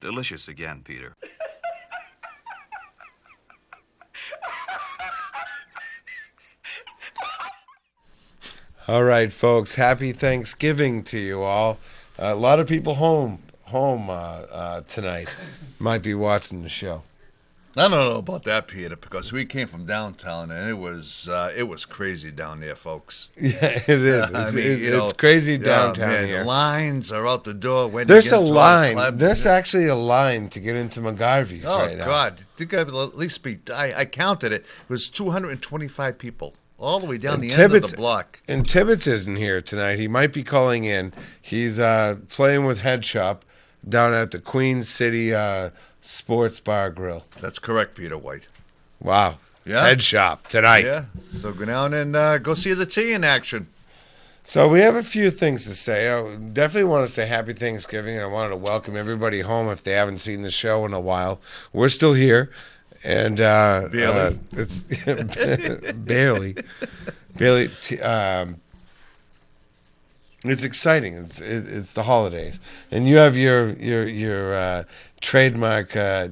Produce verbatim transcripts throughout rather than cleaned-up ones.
delicious again, Peter. All right, folks. Happy Thanksgiving to you all. Uh, a lot of people home home uh, uh, tonight might be watching the show. I don't know about that, Peter, because we came from downtown and it was uh, it was crazy down there, folks. Yeah, it is. It's, I mean, it's, you know, it's crazy yeah, downtown man, here. Lines are out the door. When There's you get a into line. club, There's actually a line to get into McGarvey's oh, right now. God. I think I'd at least be, I, I counted it. It was two hundred twenty-five people all the way down And the Tibbetts, end of the block. And Tibbetts isn't here tonight. He might be calling in. He's uh, playing with Head Shop down at the Queen City uh, Sports Bar Grill. That's correct, Peter White. Wow. Yeah. Head Shop tonight. Yeah. So go down and uh, go see the tea in action. So we have a few things to say. I definitely want to say Happy Thanksgiving, and I wanted to welcome everybody home if they haven't seen the show in a while. We're still here, and uh, barely, uh, it's barely, barely. T- um, it's exciting. It's it, it's the holidays, and you have your your your uh, trademark uh,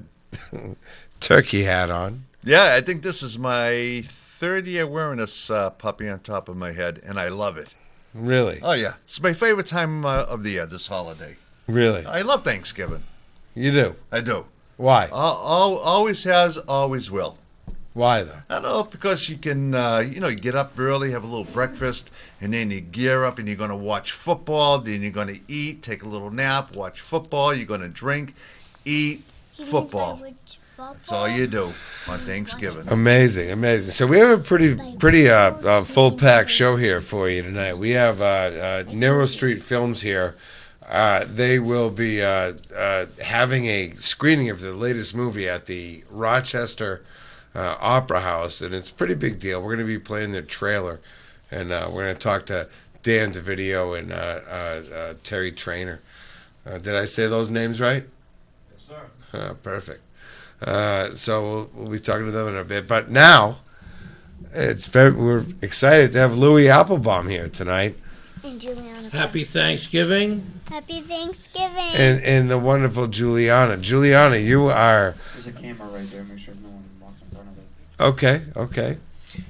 turkey hat on. Yeah, I think this is my third year wearing this uh, puppy on top of my head, and I love it. Really? Oh, yeah. It's my favorite time uh, of the year, this holiday. Really? I love Thanksgiving. You do? I do. Why? Al- al- always has, always will. Why, though? I don't know, because you can, uh, you know, you get up early, have a little breakfast, and then you gear up and you're going to watch football, then you're going to eat, take a little nap, watch football, you're going to drink, eat, football. That's all you do on Thanksgiving. Amazing, amazing. So we have a pretty, pretty uh, uh, full-packed show here for you tonight. We have uh, uh, Narrow Street Films here. Uh, they will be uh, uh, having a screening of the latest movie at the Rochester uh, Opera House, and it's a pretty big deal. We're going to be playing their trailer, and uh, we're going to talk to Dan Dovidio and uh, uh, uh, Terry Traynor. Uh, did I say those names right? Yes, sir. Uh, perfect. Uh, so we'll, we'll be talking to them in a bit. But now, it's very, we're excited to have Louis Applebaum here tonight. And Julianna. Happy Thanksgiving. Happy Thanksgiving. And, and the wonderful Julianna. Julianna, you are... There's a camera right there. Make sure no one walks in front of it. Okay, okay.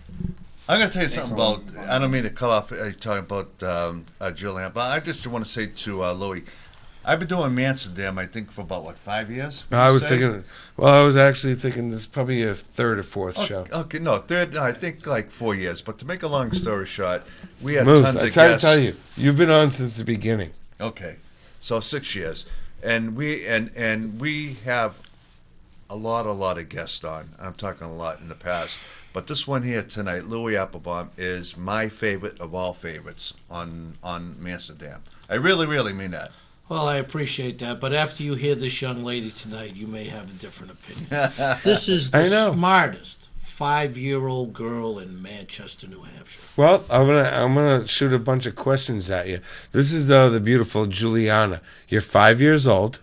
I'm going to tell you something about, I don't mean to cut off uh, talking about um, uh, Julianna, but I just want to say to uh, Louis, I've been doing Manchsterdam, I think, for about, what, five years? I was say? thinking, well, I was actually thinking this is probably a third or fourth Okay, show. okay, no, third, no, I think like four years. But to make a long story short, we had Moose, tons I of try guests. to tell you, you've been on since the beginning. Okay, so six years, and we and and we have a lot, a lot of guests on. I'm talking a lot in the past, but this one here tonight, Louis Applebaum, is my favorite of all favorites on on Manchsterdam. I really, really mean that. Well, I appreciate that, but after you hear this young lady tonight, you may have a different opinion. This is the I know. smartest five-year-old girl in Manchester, New Hampshire. Well, I'm gonna I'm gonna shoot a bunch of questions at you. This is uh, the beautiful Julianna. You're five years old,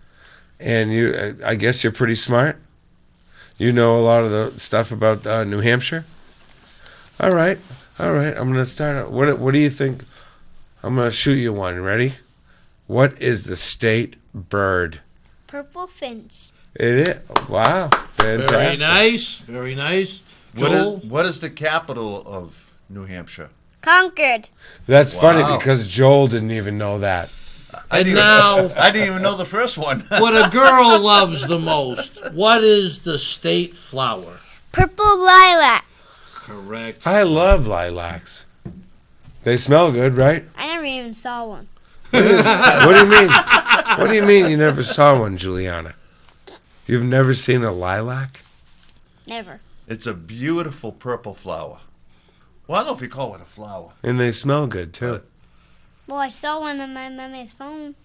and you I guess you're pretty smart. You know a lot of the stuff about uh, New Hampshire. All right, all right. I'm gonna start. out- What What do you think? I'm gonna shoot you one. Ready? What is the state bird? Purple finch. It is. Wow, fantastic. Very nice, very nice. What Joel? is, what is the capital of New Hampshire? Concord. That's Wow. funny because Joel didn't even know that. I And didn't now, even, I didn't even know the first one. what a girl loves the most. What is the state flower? Purple lilac. Correct. I love lilacs. They smell good, right? I never even saw one. What do you mean? What do you mean you never saw one, Juliana? You've never seen a lilac? Never. It's a beautiful purple flower. Well, I don't know if you call it a flower. And they smell good, too. Well, I saw one on my mommy's phone.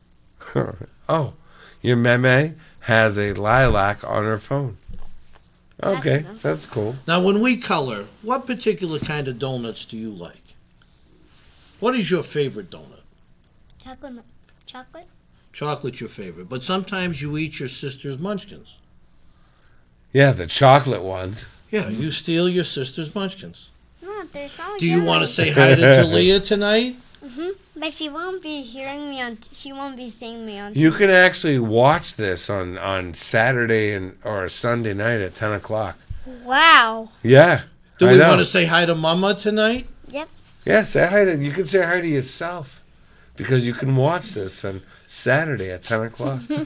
Oh, your meme has a lilac on her phone. Okay, That's enough. that's cool. Now, when we color, what particular kind of donuts do you like? What is your favorite donut? Chocolate. Chocolate? Chocolate's your favorite, but sometimes you eat your sister's munchkins. Yeah, the chocolate ones. Yeah, you steal your sister's munchkins. No, there's no Do you want to say hi to Julia tonight? Mm-hmm. But she won't be hearing me on. She won't be seeing me on. You can actually watch this on, on Saturday and or Sunday night at ten o'clock. Wow. Yeah. Do I we know. want to say hi to Mama tonight? Yep. Yeah, say hi to. You can say hi to yourself because you can watch this on Saturday at ten o'clock. I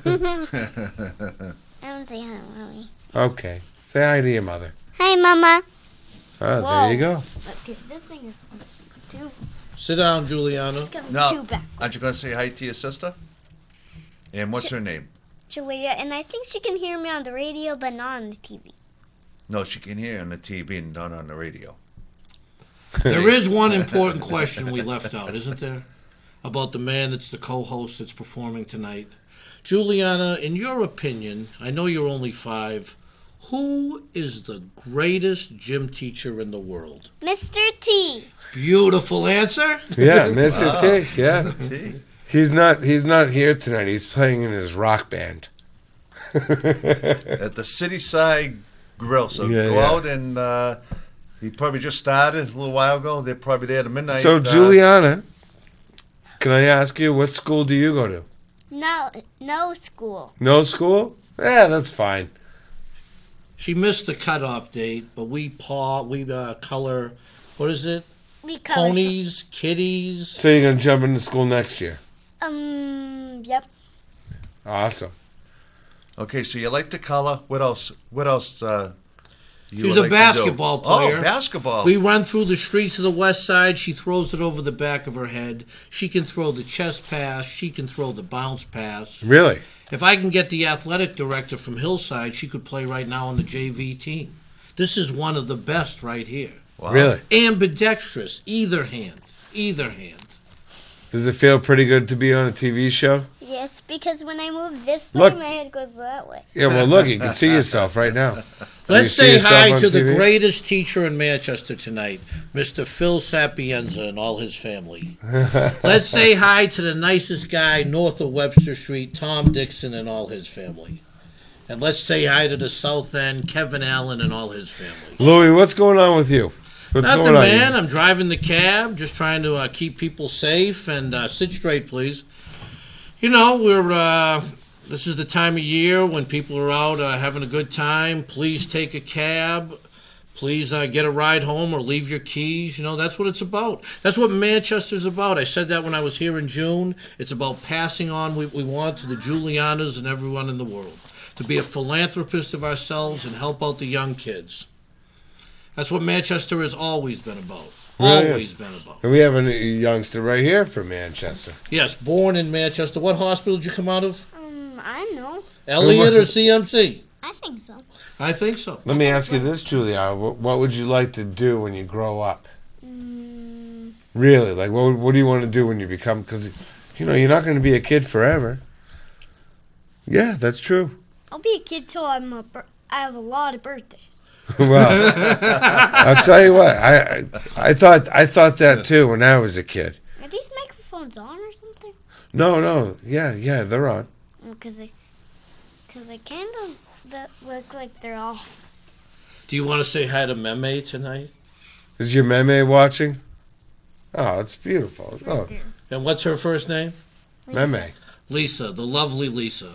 don't say hi, mommy. Okay. Say hi to your mother. Hi, Mama. Oh, Whoa. there you go. Okay, this thing is too. Sit down, Juliana. It's going No. too back. Aren't you going to say hi to your sister? And what's Sh- her name? Julia, and I think she can hear me on the radio, but not on the T V. No, she can hear on the T V and not on the radio. There is one important question we left out, isn't there? About the man that's the co-host that's performing tonight. Juliana, in your opinion, I know you're only five, who is the greatest gym teacher in the world? Mister T. Beautiful answer. Yeah, Mister T. Yeah. T. He's not. He's not here tonight. He's playing in his rock band. At the Cityside Grill. So Yeah, go yeah. out and uh, he probably just started a little while ago. They're probably there at midnight. So, uh, Juliana, can I ask you what school do you go to? No, no school. No school? Yeah, that's fine. She missed the cutoff date, but we paw, we uh, color, what is it? We cover Ponies, kitties. So you're gonna jump into school next year? some- Um. Yep. Awesome. Okay, so you like the color. What else? What else? Uh, you She's would a like to do? basketball player. Oh, basketball. We run through the streets of the west side. She throws it over the back of her head. She can throw the chest pass. She can throw the bounce pass. Really? If I can get the athletic director from Hillside, she could play right now on the J V team. This is one of the best right here. Wow. Really? Ambidextrous, either hand, either hand. Does it feel pretty good to be on a T V show? Yes, because when I move this way, Look. my head goes that way. Yeah. Well, look, you can see yourself right now. Can you Let's see say yourself hi on to the T V? greatest teacher in Manchester tonight, Mister Phil Sapienza and all his family. Let's say hi to the nicest guy north of Webster Street, Tom Dixon and all his family. And let's say hi to the South End, Kevin Allen and all his family. Louis, what's going on with you? What's Nothing, going on? man. I'm driving the cab, just trying to uh, keep people safe and uh, sit straight, please. You know, we're uh, this is the time of year when people are out uh, having a good time. Please take a cab. Please uh, get a ride home or leave your keys. You know, that's what it's about. That's what Manchester's about. I said that when I was here in June. It's about passing on what we want to the Julianas and everyone in the world. To be a philanthropist of ourselves and help out the young kids. That's what Manchester has always been about. Really Always is. been about. And we have a youngster right here from Manchester. Yes, born in Manchester. What hospital did you come out of? Um, I know. Elliott or C M C? I think so. I think so. Let me ask you this, Julia. What, what would you like to do when you grow up? Mm, Really? Like, what, what do you want to do when you become... Because, you know, you're not going to be a kid forever. Yeah, that's true. I'll be a kid till I'm a. Bir- I have a lot of birthdays. Well, I'll tell you what. I, I I thought I thought that too when I was a kid. Are these microphones on or something? No, no. Yeah, yeah, they're on. Because they, because they kind of that look like they're off. Do you want to say hi to Meme tonight? Is your meme watching? Oh, it's beautiful. Right Oh, there. And what's her first name? meme. Lisa, the lovely Lisa.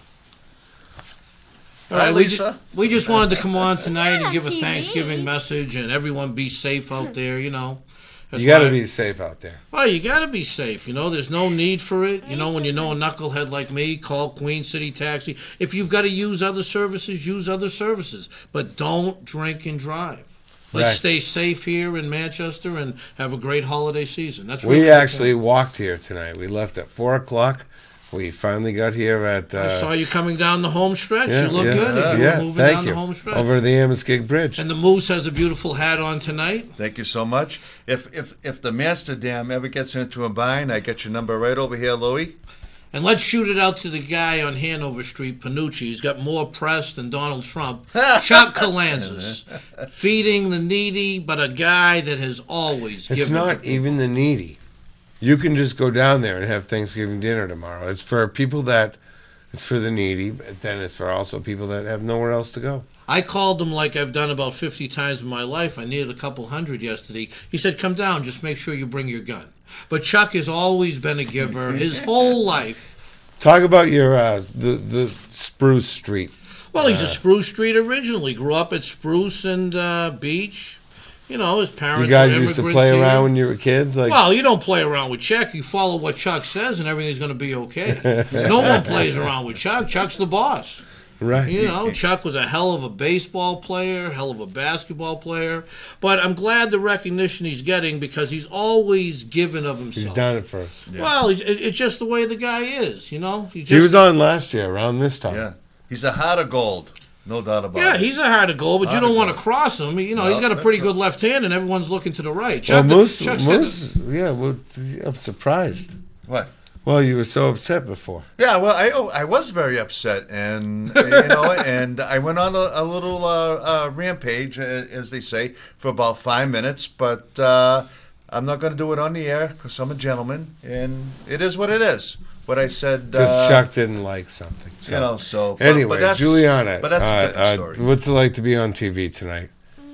All Hi, right, we Lisa. ju- we just wanted to come on tonight Yeah, and give a T V. Thanksgiving message and everyone be safe out there, you know. That's You got to why- be safe out there. Well, you got to be safe. You know, there's no need for it. You know, when you know a knucklehead like me, call Queen City Taxi. If you've got to use other services, use other services. But don't drink and drive. Let's Right. stay safe here in Manchester and have a great holiday season. That's We really actually walked here tonight. We left at four o'clock. We finally got here at. Uh, I saw you coming down the home stretch. yeah, you look yeah, good. If you yeah, were moving thank down you. the home stretch. Over the Amoskeag Bridge. And the Moose has a beautiful hat on tonight. Thank you so much. If if if the Manchsterdam ever gets into a bind, I get your number right over here, Louie. And let's shoot it out to the guy on Hanover Street, Panucci. He's got more press than Donald Trump. Chuck Calanzas. Feeding the needy, but a guy that has always It's given. not to even the needy. You can just go down there and have Thanksgiving dinner tomorrow. It's for people that, it's for the needy, but then it's for also people that have nowhere else to go. I called him like I've done about fifty times in my life. I needed a couple hundred yesterday. He said, come down, just make sure you bring your gun. But Chuck has always been a giver his whole life. Talk about your uh, the the Spruce Street. Well, he's a Spruce Street originally. Grew up at Spruce and uh, Beach. You know, his parents You guys were used to immigrants play here. around when you were kids, like. Well, you don't play around with Chuck. You follow what Chuck says, and everything's going to be okay. No one plays around with Chuck. Chuck's the boss. Right. You know, Chuck was a hell of a baseball player, hell of a basketball player. But I'm glad the recognition he's getting because he's always given of himself. He's done it for. Yeah. Well, it, it's just the way the guy is, you know? He, just, He was on last year around this time. Yeah. He's a heart of gold. No doubt about Yeah, it. he's a heart of gold, but you Heart don't of want to gold. cross him. You know, No, he's got a that's pretty right. good left hand, and everyone's looking to the right. Well, Chuck, Moose, Chuck's got Moose, yeah, well, I'm surprised. What? Well, you were so upset before. Yeah, well, I oh, I was very upset, and uh, you know, and I went on a, a little uh, uh, rampage, uh, as they say, for about five minutes. But uh, I'm not going to do it on the air because I'm a gentleman, and it is what it is. What I said, Because uh, Chuck didn't like something. So. you know. So but- Anyway, but that's, Julianna, but that's a uh, different uh, story. what's it like to be on T V tonight?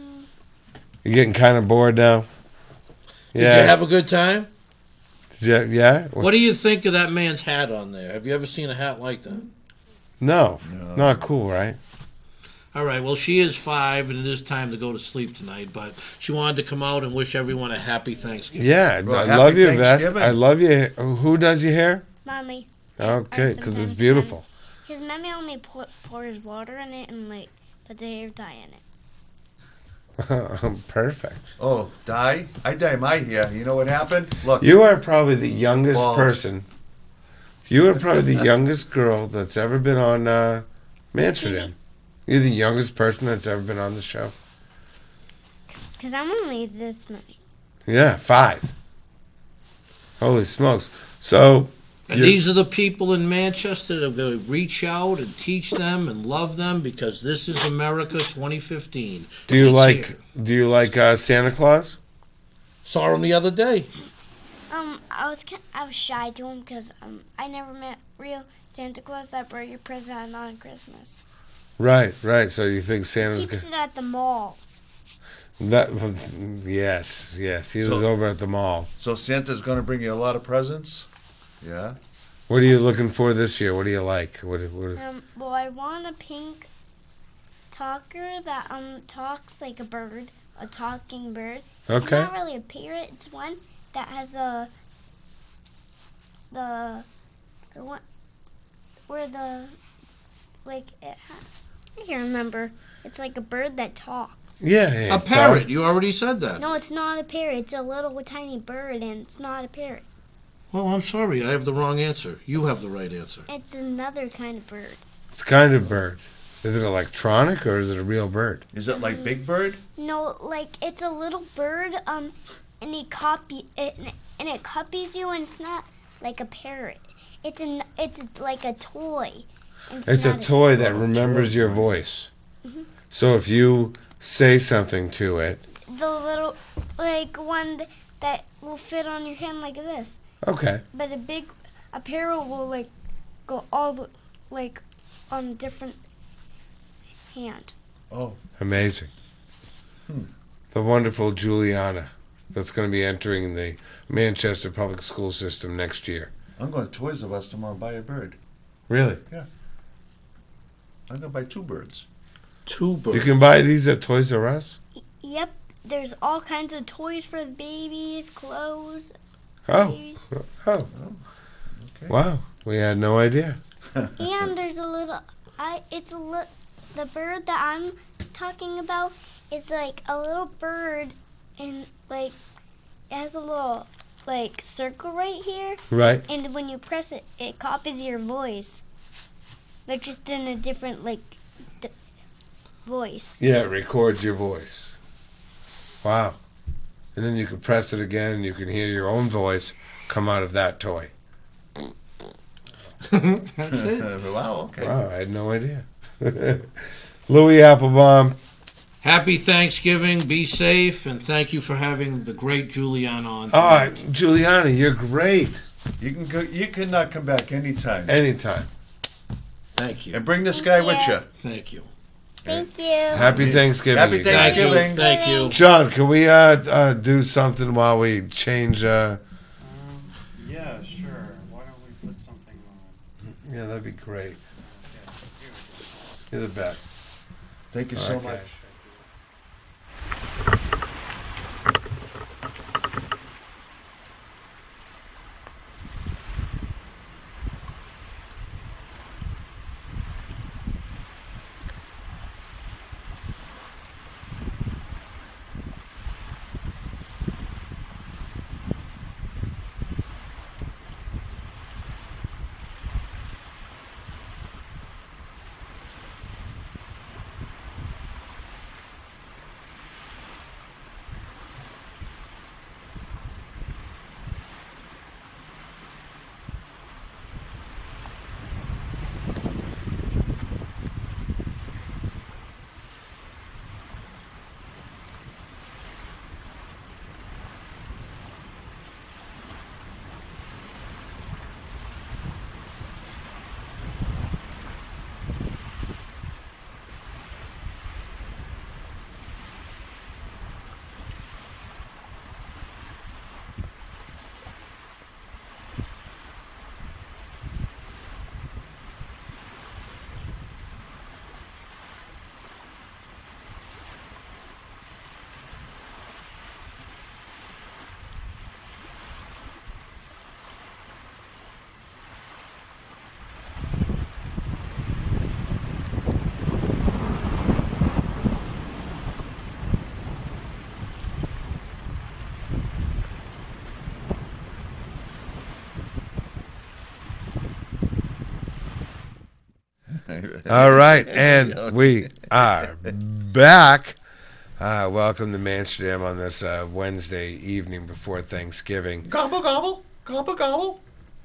You getting kind of bored now? Did you have a good time? Yeah. Yeah. What do you think of that man's hat on there? Have you ever seen a hat like that? No, No. not cool, right? All right, well, she is five, and it is time to go to sleep tonight, but she wanted to come out and wish everyone a happy Thanksgiving. Yeah, Well, I happy love your vest. Thanksgiving. I love your. Who does your hair? Mommy. Okay, because it's beautiful. Because Mommy only pour, pours water in it and like puts a hair dye in it. Perfect. Oh, dye? I dye my hair. You know what happened? Look, You are probably the youngest Bald. person. You are probably the youngest girl that's ever been on uh, Manchsterdam. You're the youngest person that's ever been on the show. Because I'm only this many. Yeah, five. Holy smokes! So, And you're- these are the people in Manchester that are going to reach out and teach them and love them because this is America twenty fifteen. do you It's like here. do you like uh, Santa Claus? Saw him the other day. Um, I was ki- I was shy to him because um I never met real Santa Claus that brought your present on Christmas. Right, right. So you think He Santa's keeps good? it at the mall. That, yes, yes. He was So- over at the mall. so Santa's going to bring you a lot of presents? Yeah? What are you looking for this year? What do you like? What? what Um, well, I want a pink talker that um talks like a bird, a talking bird. It's Okay. not really a parrot. It's one that has the the the one where the like it has. I can't remember. It's like a bird that talks. yeah, yeah. A it's parrot. all- You already said that. No, it's not a parrot. It's a little tiny bird, and it's not a parrot. Well, I'm sorry. I have the wrong answer. You have the right answer. It's another kind of bird. It's kind of bird. Is it electronic or is it a real bird? Is it like Big Bird? No, like it's a little bird, um, and it copy it, and it copies you, and it's not like a parrot. It's an, it's like a toy. and It's a not toy that Oh, remembers toy. your voice. So if you say something to it, The little, like one th- that will fit on your hand like this. okay. But a big, a parrot will like go all the, like, on a different hand. Oh, Amazing. Hmm. The wonderful Julianna that's going to be entering the Manchester public school system next year. I'm going to Toys R Us tomorrow and buy a bird. Really? I'm going to buy two birds. Two birds. You can buy these at Toys R Us? Y- Yep, there's all kinds of toys for the babies, clothes. Oh. Babies. Oh. Okay. Wow. We had no idea. And there's a little, I, it's a li- the bird that I'm talking about is like a little bird, and like it has a little like circle right here, Right? and when you press it, it copies your voice, but just in a different like d- voice. Yeah, it records your voice. Wow. And then you can press it again and you can hear your own voice come out of that toy. That's it. Wow, okay. Wow, I had no idea. Louis Applebaum, Happy Thanksgiving. Be safe, and thank you for having the great Julianna on. oh, tonight. Juliana, you're great. You can go, you can not come back anytime. Anytime. Thank you. And bring this Thank guy with you. you. Thank you. Thank you. Happy Thanksgiving. Happy you guys. Thank you. Thanksgiving. Thank you. John, can we uh, uh, do something while we change uh, why don't we put something on? Yeah, that'd be great. Yeah, here we go. You're the best. Thank you so Okay. much. All right, and we are back. Uh, welcome to Manchsterdam on this uh, Wednesday evening before Thanksgiving. Gobble, gobble, gobble, gobble.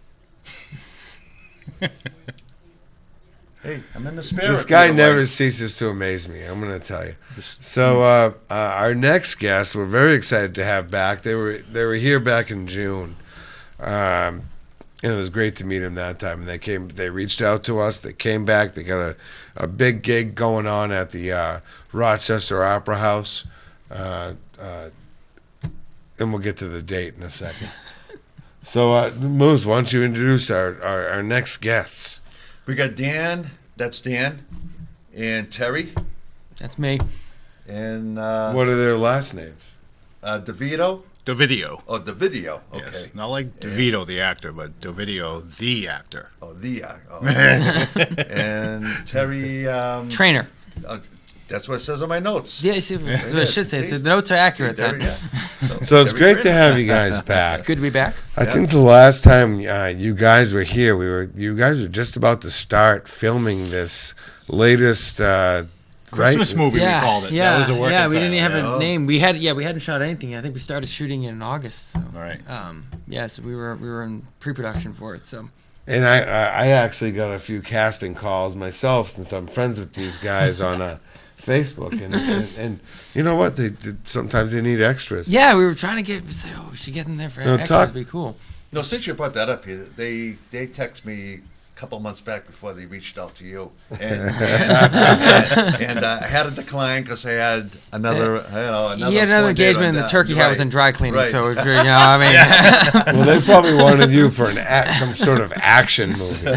Hey, I'm in the spirit. This guy you know, never like- ceases to amaze me. I'm going to tell you. So uh, uh, our next guest, we're very excited to have back. They were they were here back in June, um, and it was great to meet them that time. And they came, they reached out to us. They came back. They got a, a big gig going on at the uh, Rochester Opera House, uh, uh, and we'll get to the date in a second. So, uh, Moose, why don't you introduce our, our, our next guests? We got Dan, that's Dan, and Terry, That's me. and uh, What are their last names? uh, DeVito. Dovidio. Oh, Dovidio. Okay. Yes. Not like DeVito, the actor, but Dovidio, the actor. Oh, the. Uh, oh. And Terry. Um, Traynor. uh, that's what it says on my notes. Yeah, see, that's what Yeah, I should say. see? So the notes are accurate There then. we go. So it's Terry great to Traynor. have you guys back. Good to be back. I think the last time uh, you guys were here, we were you guys were just about to start filming this latest uh, Christmas right? movie, yeah, we called it. yeah, That was the working yeah. We didn't even title. have yeah. a name. We had, yeah, we hadn't shot anything. I think we started shooting in August. So, All right. um, yeah, so we were we were in pre-production for it. So, And I, I I actually got a few casting calls myself since I'm friends with these guys on uh, Facebook, and, and and you know what? They, they sometimes they need extras. yeah, we were trying to get. We said, oh, we should get them there for No, extras. talk- It'd be cool. No, since you brought that up here, they they text me a couple months back before they reached out to you, and and, and uh, I had to decline because I had another, you know, another. He had another point date engagement, on and the that. turkey hat was Right. in dry cleaning. Right. So, you know, I mean, Well, they probably wanted you for an act, some sort of action movie.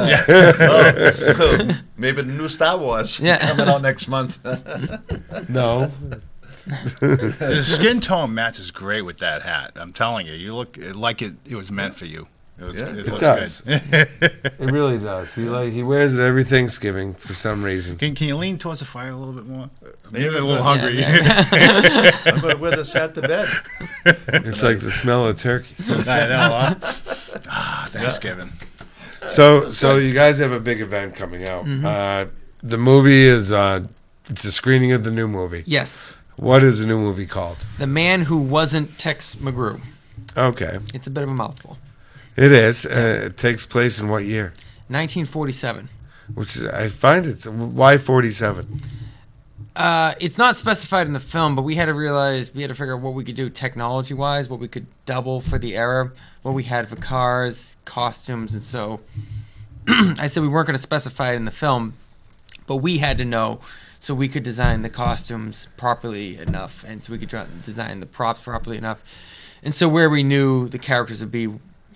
Oh, maybe the new Star Wars Yeah. coming out next month. No. The skin tone matches great with that hat. I'm telling you, you look like it. It was meant for you. It, was, Yeah. it, It looks does. good. It really does. He like he wears it every Thanksgiving for some reason. Can, can you lean towards the fire a little bit more? I'm Maybe getting a a little little- hungry. Yeah, I'm going to wear this hat to bed. It's like the smell of turkey. I know, huh? Ah, Thanksgiving. So so you guys have a big event coming out. Uh, the movie is uh, it's a screening of the new movie. yes, What is the new movie called? the man who wasn't Tex Magru. Okay, It's a bit of a mouthful. it is. Uh, it takes place in what year? nineteen forty-seven. Which is I find it's why forty-seven. Uh, it's not specified in the film, but we had to realize we had to figure out what we could do technology-wise, what we could double for the era, what we had for cars, costumes, and so I said we weren't going to specify it in the film, but we had to know so we could design the costumes properly enough, and so we could dra- design the props properly enough, and so where we knew the characters would be,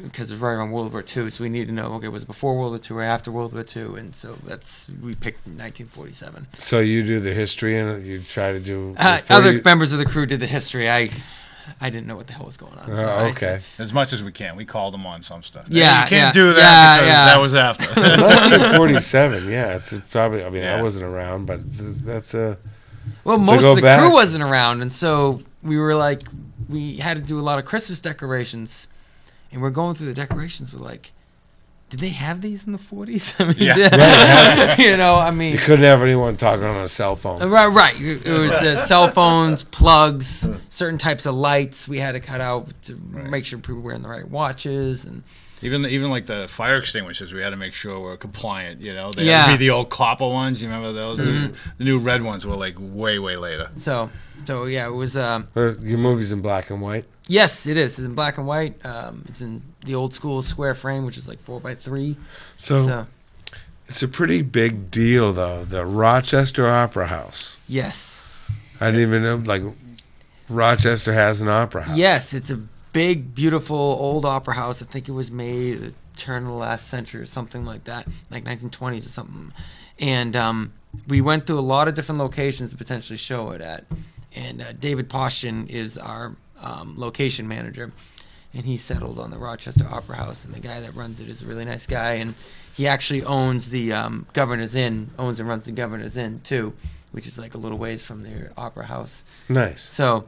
because it was right around World War Two, so we needed to know, okay, was it before World War Two or after World War Two? And so that's we picked nineteen forty-seven. So you do the history and you try to do Uh, before other you- members of the crew did the history. I I didn't know what the hell was going on. Oh, so I okay. said- As much as we can. We called them on some stuff. Yeah, You can't yeah. do that Yeah, because yeah. that was after. nineteen forty-seven. Yeah, it's probably. I mean, I Yeah. wasn't around, but that's a. Well, To most go of the back- crew wasn't around, and so we were like, we had to do a lot of Christmas decorations, and we're going through the decorations. We're like, did they have these in the forties? I mean, Yeah. did- you know, I mean, You couldn't have anyone talking on a cell phone. right, right. It was uh, cell phones, plugs, certain types of lights we had to cut out to make sure people were wearing the right watches, and Even even like the fire extinguishers, we had to make sure we're compliant. You know, they Yeah. had to be the old copper ones. You remember those? Mhm. The new red ones were like way way later. so, so yeah, it was. Um, Uh, Your movie's in black and white. yes, it is. It's in black and white. Um, it's in the old school square frame, which is like four by three. So, So, it's a pretty big deal, though. The Rochester Opera House. yes. I didn't even know. Like, Rochester has an opera house. Yes, it's a big, beautiful old opera house. I think it was made at the turn of the last century or something like that, like nineteen twenties or something. And um, we went through a lot of different locations to potentially show it at. And uh, David Postian is our um, location manager, and he settled on the Rochester Opera House. And the guy that runs it is a really nice guy, and he actually owns the um, Governor's Inn, owns and runs the Governor's Inn too, which is like a little ways from their opera house. Nice. So,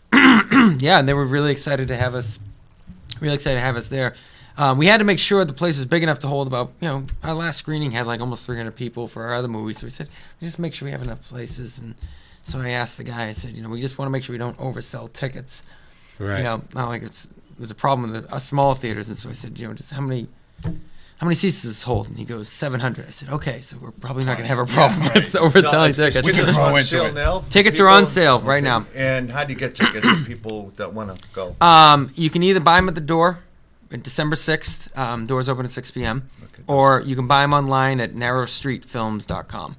yeah, and they were really excited to have us, really excited to have us there. Um, we had to make sure the place was big enough to hold about, you know, our last screening had like almost three hundred people for our other movies. So we said, just make sure we have enough places. And so I asked the guy, I said, you know, we just want to make sure we don't oversell tickets. Right. You know, not like it's, it was a problem with the uh, small theaters. And so I said, you know, just how many, how many seats does this hold? And he goes, seven hundred. I said, okay, so we're probably not going to have a problem Yeah, with right. overselling Now, is tickets. We can tickets grow on into sale it. now? Tickets are on People- sale right Okay. now. And how do you get tickets for people that want to go? Um, you can either buy them at the door, on December sixth. Um, doors open at six p.m. Okay. Or you can buy them online at narrow street films dot com.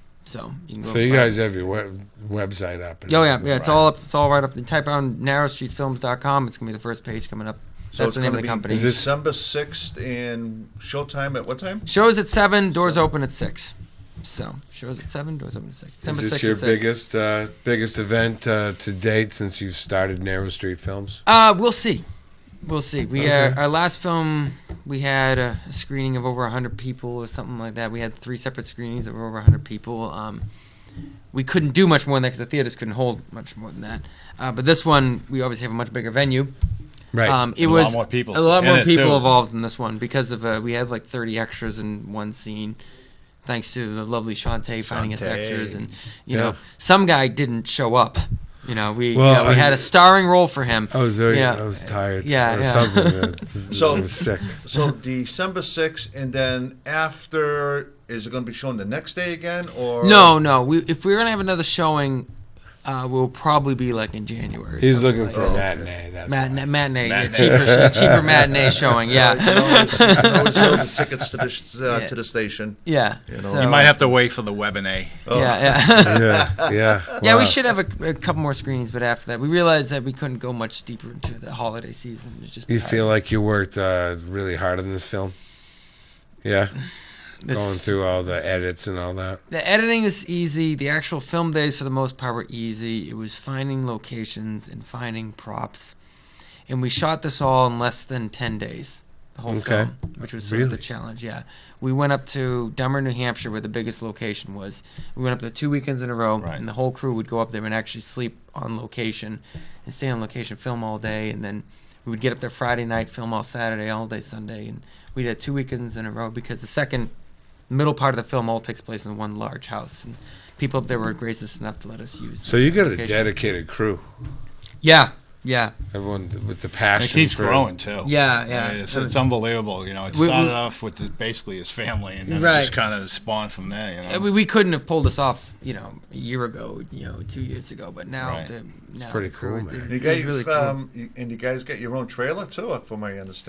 So you can go. So you buy guys 'em. have your web, website up. and- Oh yeah, yeah. It's all up. It's all right up. You type on narrow street films dot com. It's gonna be the first page coming up. So That's it's the name of gonna the be company. Is this- December sixth and showtime at what time? Shows at seven. Doors open at six. So shows at seven. Doors open at six. December Is this sixth. your to six. biggest uh, biggest event uh, to date since you've started Narrow Street Films? Uh, we'll see. We'll see. We Okay. uh, our last film, we had a, a screening of over a hundred people or something like that. We had three separate screenings of over a hundred people. Um, we couldn't do much more than that because the theaters couldn't hold much more than that. Uh, but this one, we obviously have a much bigger venue. Right. Um, it And a lot was more people a lot in more it, people too. involved in this one because of uh, we had like thirty extras in one scene. Thanks to the lovely Shantae finding us Shantae. extras, and you Yeah. know, some guy didn't show up. You know, we Well, yeah, we I- had a starring role for him. I was very. Yeah. I was tired. Yeah, or yeah. something. uh, So- I was sick. So December sixth, and then after, is it going to be shown the next day again, or No, no. We, if we're gonna have another showing, uh, we'll probably be like in January. He's something looking like for a that. matinee. That's matinee, why. matinee, Matinee. cheaper, sh- cheaper matinee showing. Yeah, Yeah, you can always, you can always go the tickets to the sh- uh, Yeah. to the station. yeah. You know. So, You might have to wait for the webinar. Oh. Yeah, yeah. Yeah, yeah. Yeah, Wow. we should have a, a couple more screenings, but after that, we realized that we couldn't go much deeper into the holiday season. It's just You feel like you worked uh, really hard on this film? Yeah, this, going through all the edits and all that. the editing is easy. The actual film days, for the most part, were easy. It was finding locations and finding props, and we shot this all in less than ten days. The whole Okay. film, which was sort of the Really? challenge. Yeah, we went up to Dummer, New Hampshire, where the biggest location was. We went up there two weekends in a row, Right. and the whole crew would go up there and actually sleep on location and stay on location, film all day, and then we would get up there Friday night, film all Saturday, all day Sunday, and we did two weekends in a row because the second middle part of the film all takes place in one large house, and people up there were gracious enough to let us use. So the you got a location. dedicated crew. Yeah, yeah, Everyone with the And passion. it keeps for, growing too. yeah, yeah. I mean, It's, it's unbelievable. You know, it We- we- started off with the, basically his family, and then Right. it just kind of spawned from there. You know, Uh, We, we couldn't have pulled this off, you know, a year ago, you know, two years ago, but now Right. the now pretty the crew cool, is- man. it's- You it's guys, really cool. um, you, and you guys get your own trailer too, from what I understand.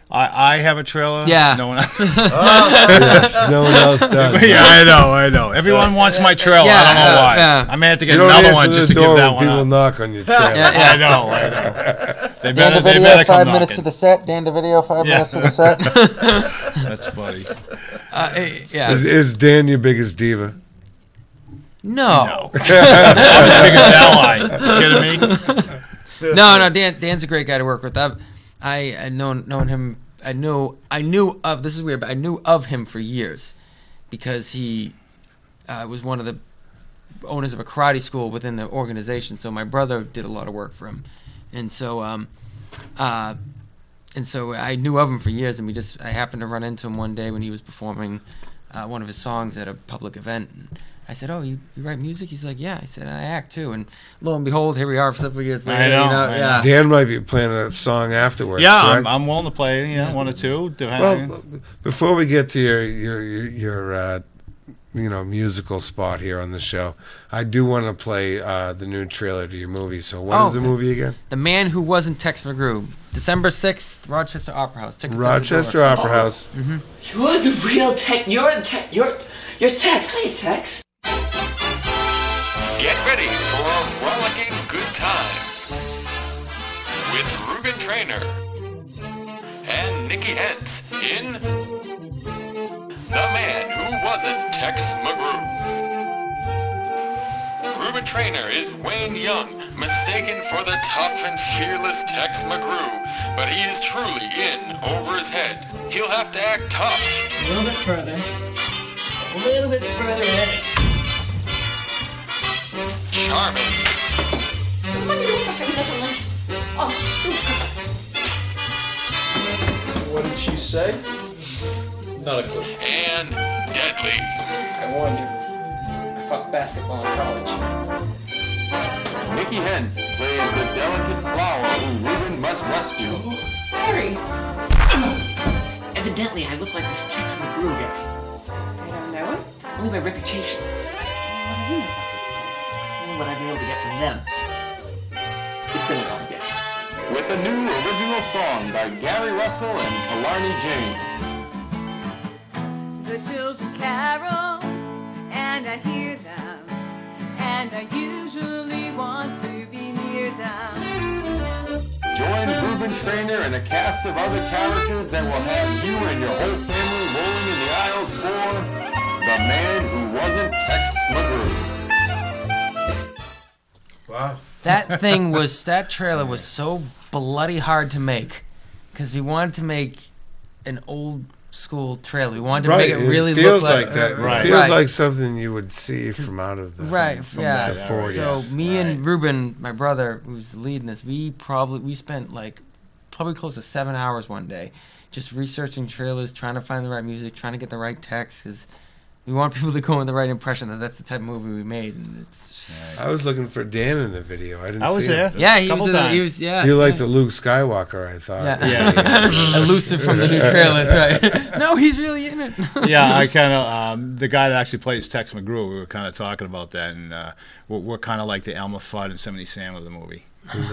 I, I have a trailer. Yeah. No one else. Yes, no one else does. Yeah, I know, I know. Everyone wants my trailer. Yeah, I don't know yeah, why. yeah. I may have to get You don't another answer one the just to give door that when one people up. knock on your trailer. Yeah, yeah. I know, I know. They Dan better, they Dovidio, better come five minutes knocking. to the set. Dan Dovidio, five Yeah. minutes to the set. That's funny. uh, eh, yeah. Is, is Dan your biggest diva? No. I'm his biggest ally. You kidding me? no, no. Dan, Dan's a great guy to work with. I've, I, I known known him. I knew, I knew of. This is weird, but I knew of him for years because he uh, was one of the owners of a karate school within the organization. So my brother did a lot of work for him, and so, um, uh, and so I knew of him for years. And we just, I happened to run into him one day when he was performing uh, one of his songs at a public event. And I said, "Oh, you, you write music?" He's like, "Yeah." I said, "I act too." And lo and behold, here we are several years later. I know, you know, I yeah. Dan might be playing a song afterwards. Yeah, correct? I'm, I'm willing to play. You know, one or two. Depending. Well, before we get to your your your, your uh, you know musical spot here on the show, I do want to play uh, the new trailer to your movie. So, what is Oh, the movie again? The Man Who Wasn't Tex Magru, December sixth, Rochester Opera House. Tickets at the Rochester door. Opera House. You're the real Tex. You're Tex. You're you're Tex. Hiya, Tex. Get ready for a rollicking good time with Ruben Traynor and Nikki Hentz in The Man Who Wasn't Tex Magru. Ruben Traynor is Wayne Young, mistaken for the tough and fearless Tex Magru, but he is truly in over his head. He'll have to act tough. A little bit further. A little bit further in. Charming, What did she say? Not a clue. and deadly. I warn you. I fucked basketball in college. Nikki Hentz plays the delicate flower who Ruben must rescue. Harry. Evidently, I look like this Tex Magru guy. I don't know him. Only by reputation. What do you know about this? Only what I've been able to get from them. It's been a long guess. With a new original song by Gary Russell and Killarney Jane. The children carol, and I hear them, and I usually want to be near them. Join Ruben Traynor and a cast of other characters that will have you and your whole family rolling in the aisles for The Man Who Wasn't Tex Magru. Wow. That thing was, that trailer was so bloody hard to make because we wanted to make an old school trailer. We wanted to Right, make it really feels look like, like that. uh, It Right. feels right. like something you would see from out of the Right, from yeah. the forties. So me and right. Ruben, my brother, who's leading this, we probably we spent like probably close to seven hours one day just researching trailers, trying to find the right music, trying to get the right text, because we want people to go in the right impression that that's the type of movie we made, and it's I was looking for Dan in the video. I didn't I was see there. him. yeah, he was, Couple in the, he times. was yeah. You like yeah. the Luke Skywalker, I thought. Yeah. Yeah. Elusive from the new trailers, right? No, he's really in it. Yeah, I kind of um, the guy that actually plays Tex Magru. We were kind of talking about that, and uh, we're, we're kind of like the Elmer Fudd and Yosemite Sam of the movie.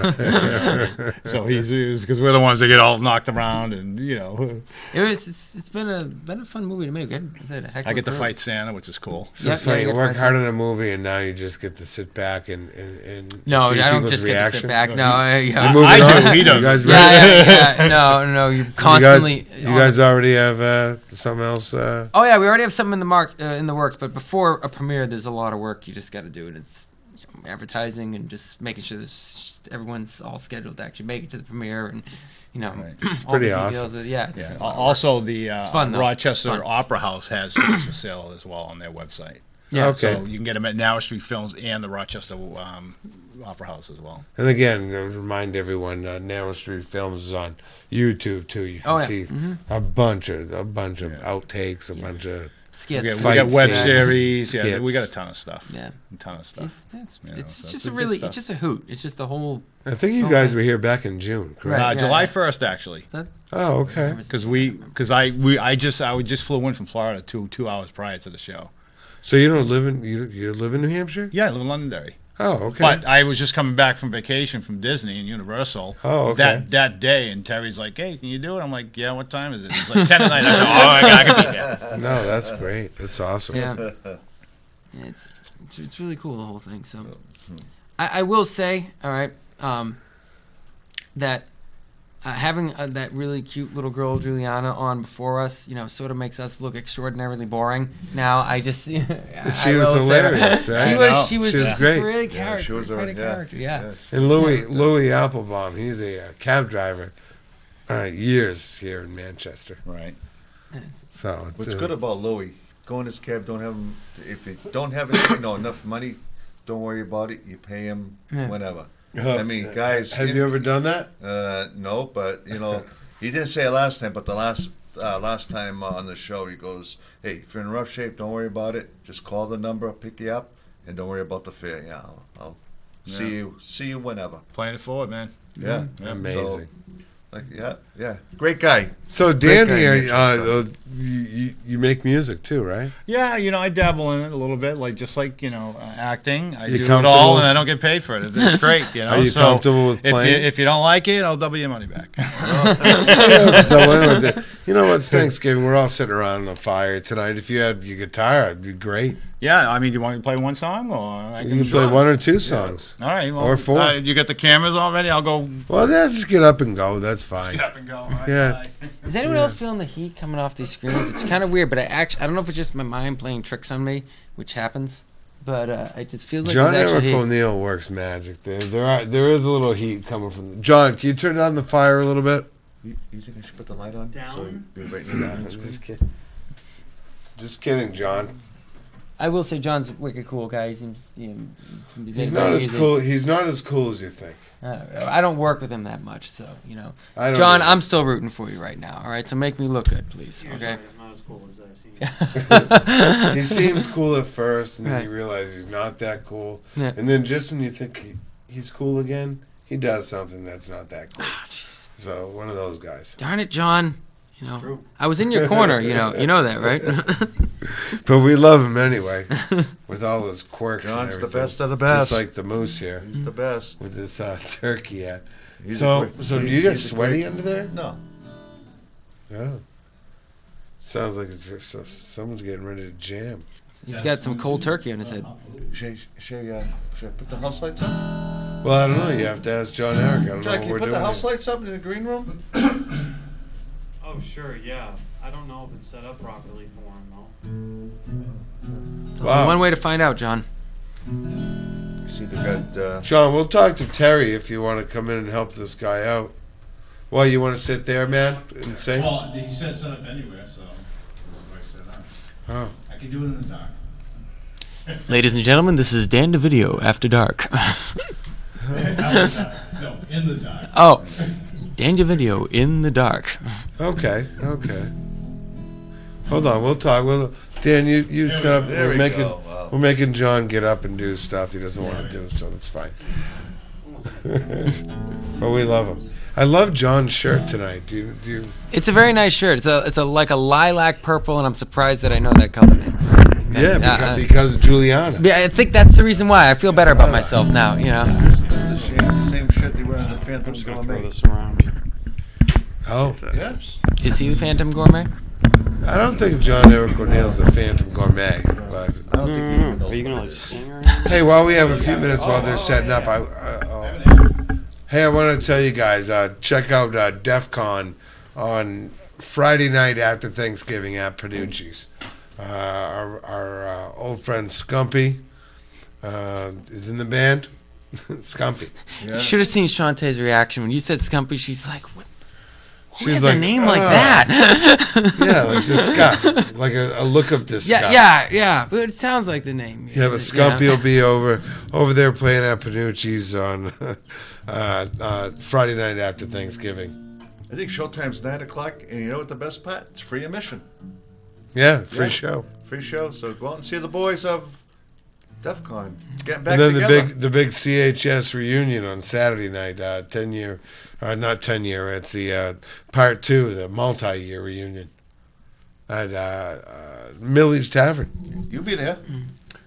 So he's because we're the ones that get all knocked around, and you know, It was. It's, it's been a been a fun movie to make. We had- it's a heck of I a get to crew. fight Santa, which is cool. So Yeah, it's yeah, like you you get work to- hard on a movie, and now you just get to sit back and and, and No, see I don't people's just get to reaction. sit back. No, I, yeah. You moving I on? do, he You doesn't. guys Yeah, ready? yeah, yeah. No, no, you constantly. You guys, you guys already have uh, something else. Uh, Oh yeah, we already have something in the mark uh, in the works. But before a premiere, there's a lot of work you just got to do, and it's you know, advertising and just making sure this, everyone's all scheduled to actually make it to the premiere, and you know, Right. all pretty the details awesome. of- yeah, it's Yeah. a lot of work. Also, the uh, It's fun, though. Rochester Fun. Opera House has tickets for sale as well on their website. Yeah. Okay. So you can get them at Narrow Street Films and the Rochester um, Opera House as well. And again, uh, remind everyone, uh, Narrow Street Films is on YouTube too. You can Oh, yeah. see Mhm. a bunch of a bunch of outtakes, a bunch of skits. We got, we Fight got web scenes, series. Yeah, we skits. got a ton of stuff. Yeah. A ton of stuff. It's, it's, You know, it's so just it's a good really, stuff. it's just a hoot. It's just a whole. I think you Oh, guys okay. were here back in June, correct? Right. Uh, yeah, July yeah. first, actually, That, Oh, okay. because we, because I, we, I just, I just flew in from Florida two two hours prior to the show. So you don't live in you you live in New Hampshire? Yeah, I live in Londonderry. Oh, okay. But I was just coming back from vacation from Disney and Universal Oh, okay. that that day, and Terry's like, "Hey, can you do it?" I'm like, "Yeah, what time is it?" He's like, ten at night. I go, "Oh, I got to be there." No, that's great. That's awesome. Yeah. Yeah, it's, it's it's really cool, the whole thing. So, I, I will say, all right, um, that uh, having uh, that really cute little girl Julianna on before us, you know, sort of makes us look extraordinarily boring. Now, I just She I was will say hilarious, that. right? She I was know. she was, She was just great. really Yeah, character, she was quite a a- yeah. character. Yeah. Yeah. And Louis Louis Applebaum, he's a uh, cab driver, uh, years here in Manchester. Right. So it's, What's uh, good about Louis? Go in his cab. Don't have him. If you don't have it, you know, enough money, don't worry about it. You pay him Yeah. whenever. uh, I mean, guys. Have you ever done that? Uh, no, but you know, he didn't say it last time. But the last uh, last time uh, on the show, he goes, "Hey, if you're in rough shape, don't worry about it. Just call the number, I'll pick you up, and don't worry about the fare. Yeah, I'll, I'll see Yeah. you see you whenever. Playing it forward, man. Yeah, Yeah. Amazing. So, like, yeah, yeah, great guy. So Dan guy, here, Mitch, uh, and uh, you, you you make music too, right? Yeah, you know, I dabble in it a little bit, like just like you know, uh, acting. I You do it comfortable? all, and I don't get paid for it. It's, it's great, you know. Are you so comfortable with if you playing? if you don't like it, I'll double your money back. You know what? It's Thanksgiving. We're all sitting around the fire tonight. If you had your guitar, it'd be great. Yeah, I mean, do you want me to play one song, or I You can can play one or two songs. All right, well, Or four. Uh, you got the cameras already? I'll go. Well, yeah, just get up and go. That's fine. Get up and go. All right, Yeah. bye. Is anyone else feeling the heat coming off these screens? It's kind of weird, but I actually I don't know if it's just my mind playing tricks on me, which happens, but uh, it just feels like John there's Eric actually heat. O'Neill works magic. There, there are there is a little heat coming from. John, can you turn down the fire a little bit? You, you think I should put the light on? Down? So you'd be right in No, the I'm screen? just kidding. Just kidding, John. I will say John's a wicked cool guy. He seems, you know, seems to be He's very not as easy. cool. He's not as cool as you think. Uh, I don't work with him that much, so you know. I don't John, either. I'm still rooting for you right now. All right, so make me look good, please. Okay. It's not as cool as I see. He seemed cool at first, and then Right. you realize he's not that cool. Yeah. And then just when you think he, he's cool again, he does something that's not that cool. Ah, jeez. So one of those guys. Darn it, John. You know, True. I was in your corner. You know, you know that, right? But we love him anyway, with all his quirks. and John's the everything. best of the best. Just like the moose here He's the best. with this uh, turkey hat. He's a So, great- so do he- you get he's a sweaty great- under there? No. Oh. Sounds like it's just, uh, someone's getting ready to jam. He's got some cold turkey on his head. Should, should, uh, should I put the house lights up? Well, I don't know. You have to ask John Eric. I don't John, know can what you we're put doing. the house here. lights up in the green room? Oh, sure, yeah. I don't know if it's set up properly for him, though. It's Wow. One way to find out, John. You see, they got, uh, John, we'll talk to Terry if you want to come in and help this guy out. Well, you want to sit there, man, and sing? Well, he said set up anywhere, so Oh. I can do it in the dark. Ladies and gentlemen, this is Dan Dovidio After Dark. No, in the dark. Oh, Dan Dovidio in the dark. Okay, okay. Hold on, we'll talk. We'll, Dan, you, you set up. There We're we making go. Wow. we're making John get up and do stuff he doesn't want to do, so that's fine. But we love him. I love John's shirt tonight. Do you, do you, It's a very nice shirt. It's a it's a like a lilac purple, and I'm surprised that I know that color name. yeah, uh, because, uh, because of Juliana. Yeah, I think that's the reason why I feel better about myself now. You know. It's the same, same shit they wear in the Phantom Just gonna throw Gourmet. this around. Oh, Yeah. Is he the Phantom Gourmet? I don't think John Eric O'Neill's the Phantom Gourmet. But I don't think he even knows Are you gonna what like it is. sing or anything? hey, while we have a few minutes while they're setting up, I, I oh. hey, I want to tell you guys, uh, check out uh, DEF CON on Friday night after Thanksgiving at Panucci's. Uh, our our uh, old friend Scumpy uh, is in the band. Scumpy. Yeah. You should have seen Shantae's reaction when you said Scumpy. She's like, what? Who She's has like, a name like "Ah." that? Yeah, like disgust, like a, a look of disgust. yeah, yeah, yeah. But it sounds like the name. Yeah, but Scumpy will be over over there playing at Panucci's on uh, uh, Friday night after Thanksgiving. I think showtime's nine o'clock, and you know what the best part? It's free admission. Yeah, free Yeah. show. Free show, so go out and see the boys of DEF CON. Getting back And then together. the big the big C H S reunion on Saturday night, uh, ten year, uh, not ten year. It's the uh, part two, the multi year reunion at uh, uh, Millie's Tavern. You'll be there.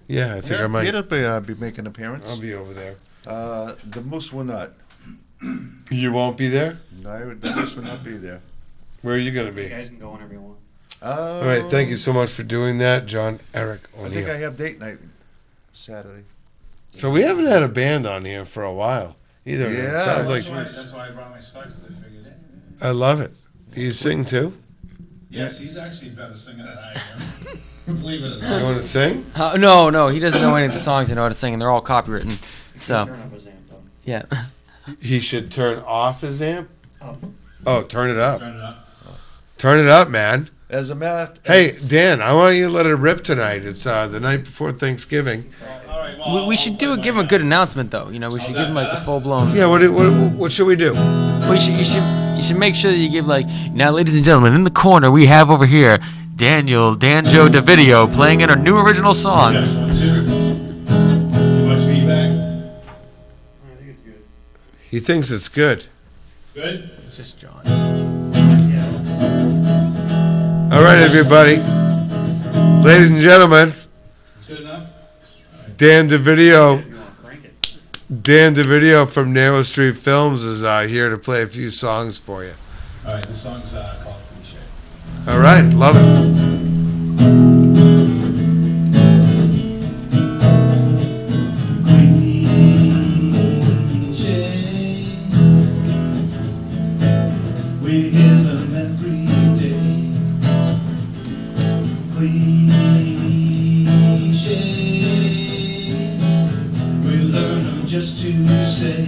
Yeah, I think yeah, I might. He'll be, uh, be making an appearance. I'll be over there. Uh, the Moose will not. You won't be there? No, the Moose will not be there. Where are you going to You be? guys can go whenever you want. Uh, All right, thank you so much for doing that, John Eric I think I O'Neill. have date night Saturday. So we haven't had a band on here for a while either. It Yeah. sounds like That's why, that's why I brought my stuff, because I figured, eh. I love it. Do you sing too? Yes, he's actually a better singer than I am. Believe it or You not. want to sing? Uh, no, no, he doesn't know any of the songs I know how to sing, and they're all copywritten. So, Turn up his amp, though. yeah. He should turn off his amp? Up. Oh, turn it up. Turn it up. Turn it up, man. As a matter, Hey, Dan, I want you to let it rip tonight. It's uh, the night before Thanksgiving. All right, well, We, I'll- we I'll should play do my, give him a uh, good announcement, though. You know, we should give him like the full blown. Yeah, what, do- what, what should we do? Well, you should, you should you should make sure that you give like, now, ladies and gentlemen, in the corner we have over here Daniel Danjo Dovidio playing in our new original song. Yes, one, two. Too much feedback? I think it's good. He thinks it's good. Good? It's just John. All right, everybody. Ladies and gentlemen, Good enough? Dan Dovidio. If you want to crank it. Dan Dovidio from Narrow Street Films is uh, here to play a few songs for you. All right, the song's uh, called Cliche. All right, love it. We hear them every day. Cliches, we learn them just to say.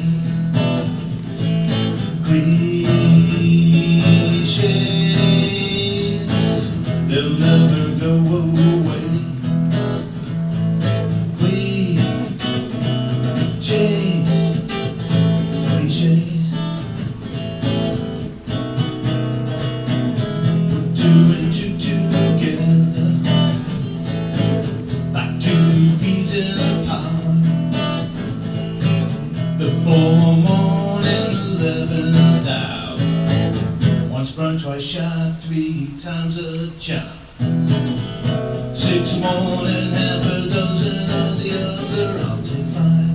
Cliches, they'll never go away. Cliches, cliches. Two and two together, like two peas in a pod. The full moon in the eleventh hour. Once burned, twice shot, three times a charm. Six more and half a dozen of the other, I'll take five.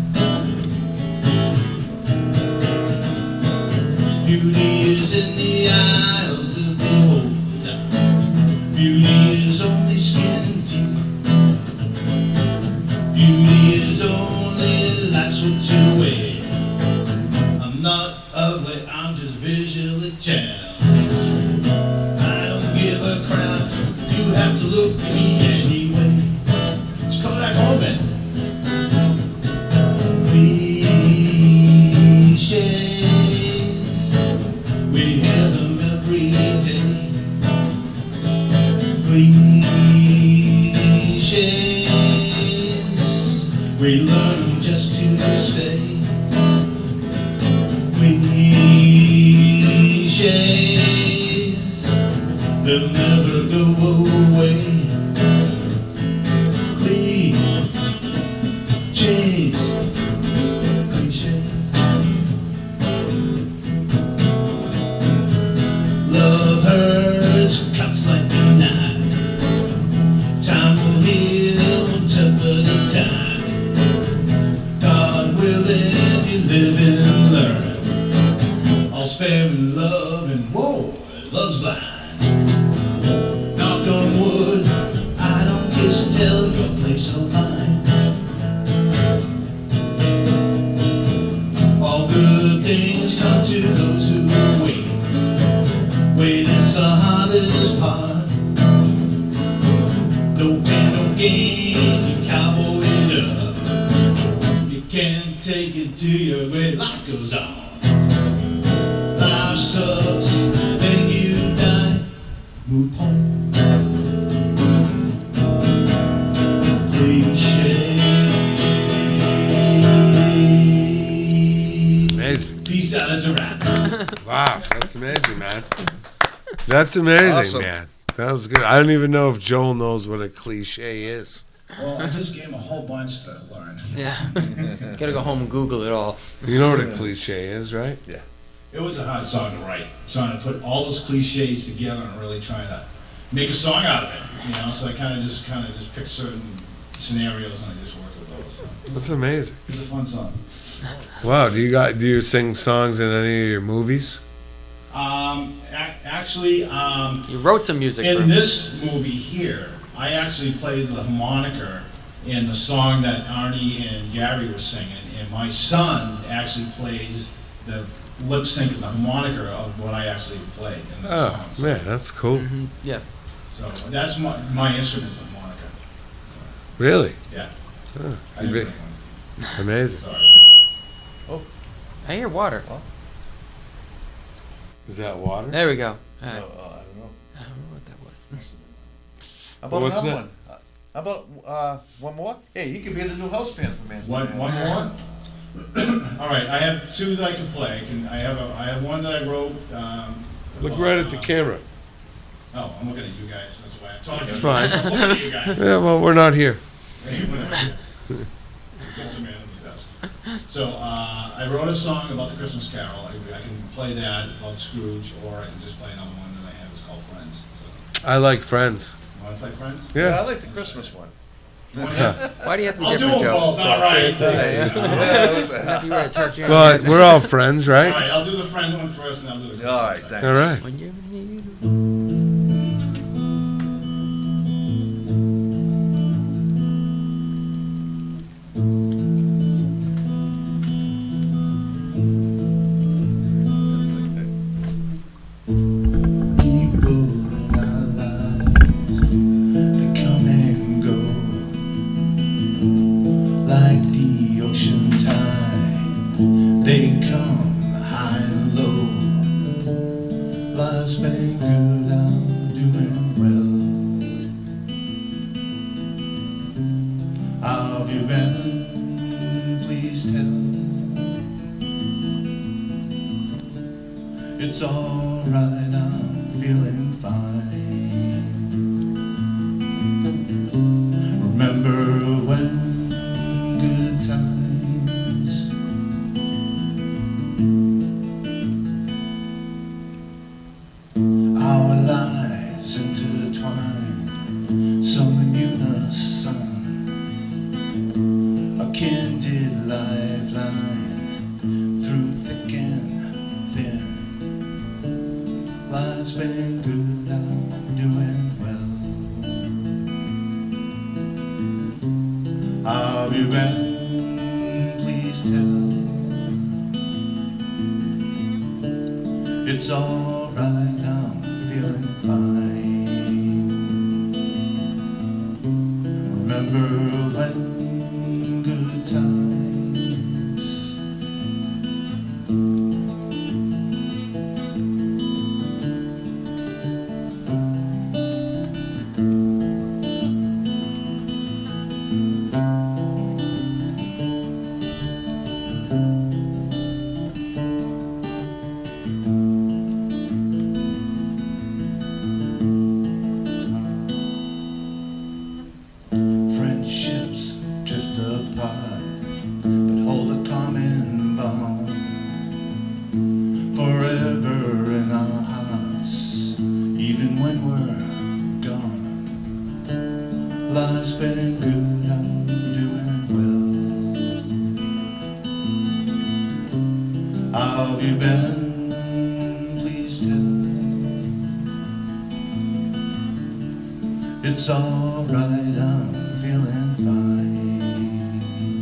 Beauty is in the eye of the beholder. Beauty is only skin deep. Beauty is only that's what you wear. I'm not ugly, I'm just visually challenged. I don't give a crap, you have to look at me anyway. It's Kodak Corbin. Cliches, we hear them every day. Cliches, we learn them just to say. Cliches, they'll never go away. Cliches, cliches. Love hurts, cuts like a knife. Time will heal one step at a time. God willing, you live and learn. All spare and love and whoa, love's blind. Knock on wood, I don't kiss and tell your place or mine. All good things come to those who wait. Waiting's the hardest part. No pain, no gain, you cowboy it up. You can't take it to your grave, life goes on. Life sucks, then you die. Moot point. Cliche. Amazing. Peace out, it's a wrap. Wow, that's amazing, man. That's amazing, Awesome. man. That was good. I don't even know if Joel knows what a cliche is. Well, I just gave him a whole bunch to learn. Yeah. Gotta go home and Google it all. You know what a cliche is, right? Yeah. It was a hard song to write, trying to put all those cliches together and really trying to make a song out of it. You know, so I kind of just kind of just picked certain scenarios, and I just worked with those. So. That's amazing. It's a fun song. Wow, do you got do you sing songs in any of your movies? Um, ac- actually, um, You wrote some music for in him. this movie here, I actually played the harmonica in the song that Arnie and Gary were singing, and my son actually plays the lip sync and the harmonica of what I actually played in the Oh song. So, man, that's cool. Mhm. Yeah. so that's my, my instrument is the harmonica. Really? Yeah. Oh, I you'd didn't be- play one. amazing. Sorry. Oh, I hear water. Is that water? There we go. no, All uh, I right. don't know. I don't know what that was. How about What's another that? one? Uh, How about uh, one more? Hey, you could be the new house band for Manchsterdam. One, one more. All right, I have two that I can play. I can I have a I have one that I wrote. Um, Look about, right at the uh, camera. Oh, I'm looking at you guys. That's why I'm talking. It's to fine. you. I'm looking at you guys. Yeah, well, we're not here. Hey, whatever. Get the man who does. So uh, I wrote a song about the Christmas Carol. I, I can play that about Scrooge, or I can just play another one that I have. It's called Friends. So, I like Friends. you want to play Friends? Yeah, I Yeah. like the Christmas one. You want that? Why do you have to be I'll do different, them Joe? both. All right. Yeah, what the If hell? you were a turkey. Well, we're all friends, All right? right, I'll do the Friends one first, and I'll do the All right, Christmas thanks. All right. When you need People in our lives, they come and go, like the ocean tide. They come high and low. Life's been good, I'm doing well. How have you been? Please tell. It's alright, I'm feeling fine. Remember when good times. Our lives intertwine, so in unison. A kindred lifeline through thick and thin. Life's been good, I'm doing well. How have you been? Please tell. It's alright, I'm feeling fine. Remember when good times. Friendships drift apart, but hold a common bond. Forever in our hearts, even when we're gone. Life's been good, I'm doing well. How have you been? Please tell. It's alright, I'm feeling fine.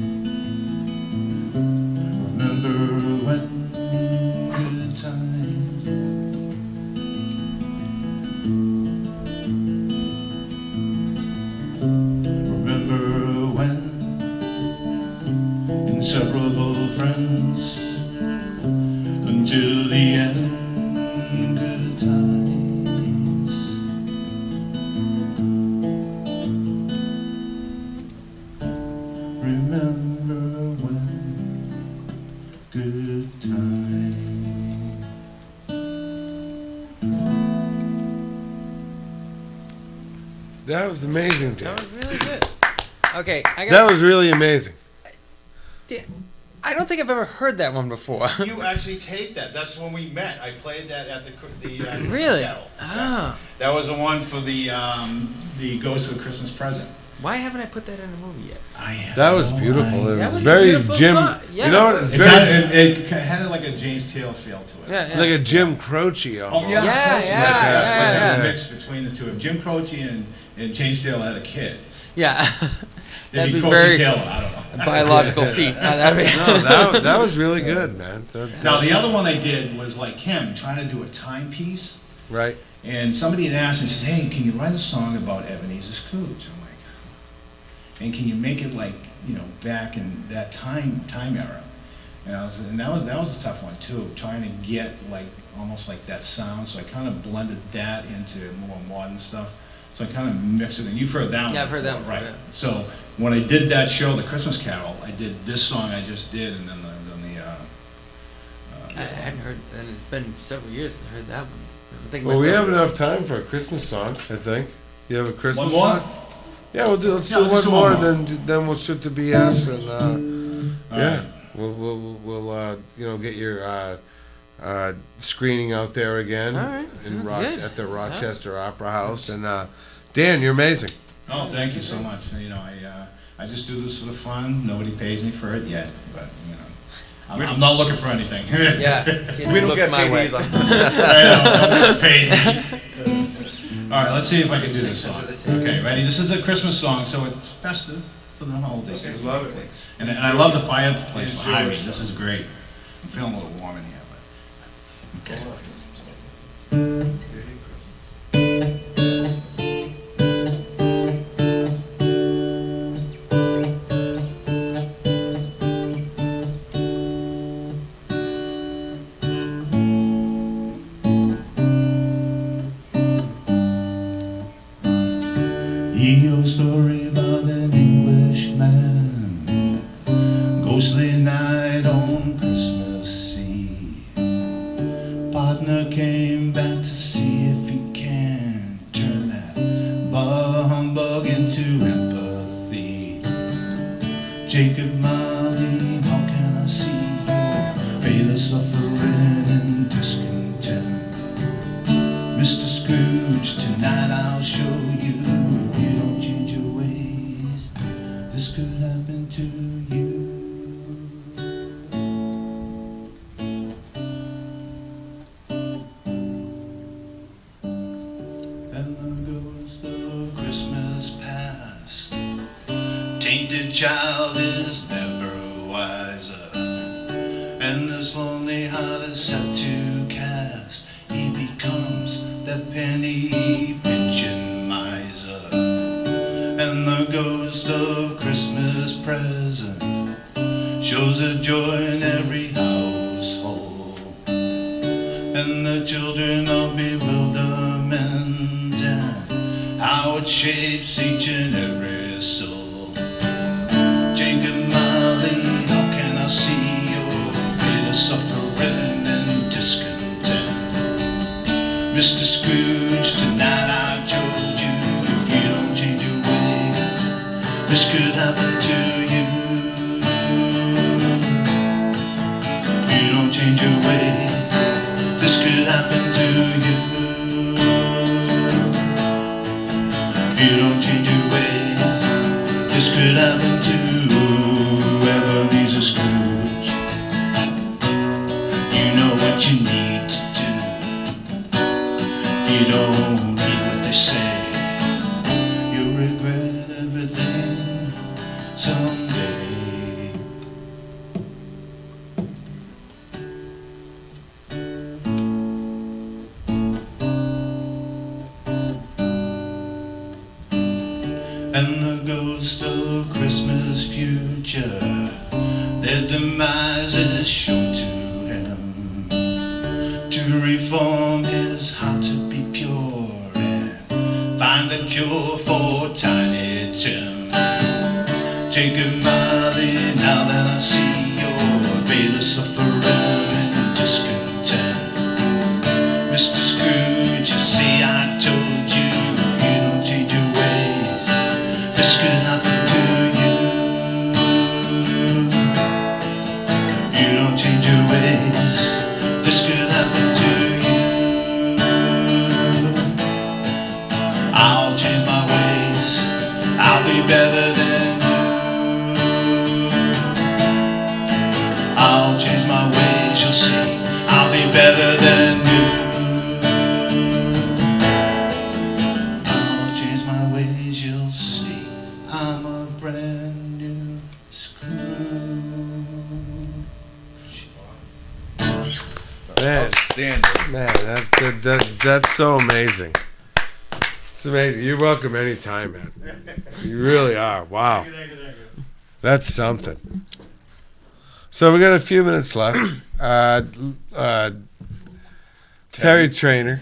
Remember when good times. Remember when inseparable friends until the end. Good times. Remember when good times. That was amazing, Dan. That was really good. Okay, I got. That was really amazing. I don't think I've ever heard that one before. You actually taped that. That's when we met. I played that at the the uh, Really? Kettle. Ah. That was the one for the um, the Ghost of Christmas Present. Why haven't I put that in the movie yet? I have That was no beautiful. idea. It That was was a very beautiful Jim. song. Yeah. You know, it's It, very had, it, it had like a James Taylor feel to it. Yeah, yeah. like a Jim Croce almost. Oh yeah, Yeah, Croce, yeah, like that, yeah, like yeah. a mix between the two. If Jim Croce and, and James Taylor had a kid, Yeah. it'd That'd be be Croce very Taylor. I don't know. a biological feat. Uh, that'd be- No, that that was really good, man. That- Now that- the other one I did was like him trying to do a timepiece, right. and somebody had asked me, said, "Hey, can you write a song about Ebenezer Scrooge?" I'm like, and can you make it like, you know, back in that time time era? And I was, and that was that was a tough one too, trying to get like almost like that sound. So I kind of blended that into more modern stuff. So I kind of mixed it, and you've heard that one. Yeah, I've heard that before, one, right? yeah. So when I did that show, the Christmas Carol, I did this song I just did, and then the, then the uh, I hadn't heard, and it's been several years since I heard that one. I think Well, we myself- have enough time for a Christmas song, I think. You have a Christmas One more? song? Yeah, we'll do. Let's Yeah, do let's one do more, one more. then then we'll shoot the B S, and uh, All yeah, right. we'll we'll we'll uh, you know get your uh, uh, screening out there again All right, in sounds Rock, good. at the So- Rochester Opera House. And uh, Dan, you're amazing. Oh, thank you so much. You know, I uh, I just do this for the fun. Nobody pays me for it yet, but you know, I'm, I'm not looking for anything. Yeah, We don't looks get my paid way. either. I know, nobody's paid me. All right, let's see if I can do this song. Okay, ready? This is a Christmas song, so it's festive for the holidays. Okay, love it. And, and I love the fireplace behind me. This is great. I'm feeling a little warm in here, but okay. Ye old story about an Englishman, ghostly night on Christmas Eve. Partner came back to see if he can turn that bah humbug into empathy. Jacob Marley, how can I see your fate of suffering and discontent? Mister Scrooge, tonight I'll show you, if you don't change your ways, this could happen to you. And the ghost of Christmas past, tainted child is never wiser, and this lonely heart is set to cast. He becomes that penny pinching miser, and the ghost of Christmas present shows a joy in every household, and the children of bewilderment and how it shapes each and every soul. Jacob Marley, how can I see your fate of suffering and discontent? Mister Scrooge, tonight I told you, if you don't change your ways, this could happen to you. If you don't change your ways, this could happen to you. If you don't change your ways, this could happen to Ebenezer Scrooge. You know what you need to do. You don't need what they say. You'll regret everything someday. And the ghost of Christmas future, their demise is shown to him, to reform his heart to be pure and find a cure for Tiny Tim. Jacob Marley, now that I see your veil of suffering and discontent. Mister Scrooge, you see I told you, if you don't change your ways, this could happen to you. If you don't change your ways, this could happen to you. I'll change my ways, I'll be better than you. I'll change my ways, you'll see. I'll be better than you. I'll change my ways, you'll see. I'm a brand new Scrooge. Man, Outstanding. man, that, that, that that's so amazing. It's amazing. You're welcome anytime, man. You really are. Wow. That's something. So we got a few minutes left. Uh, uh, Terry Traynor,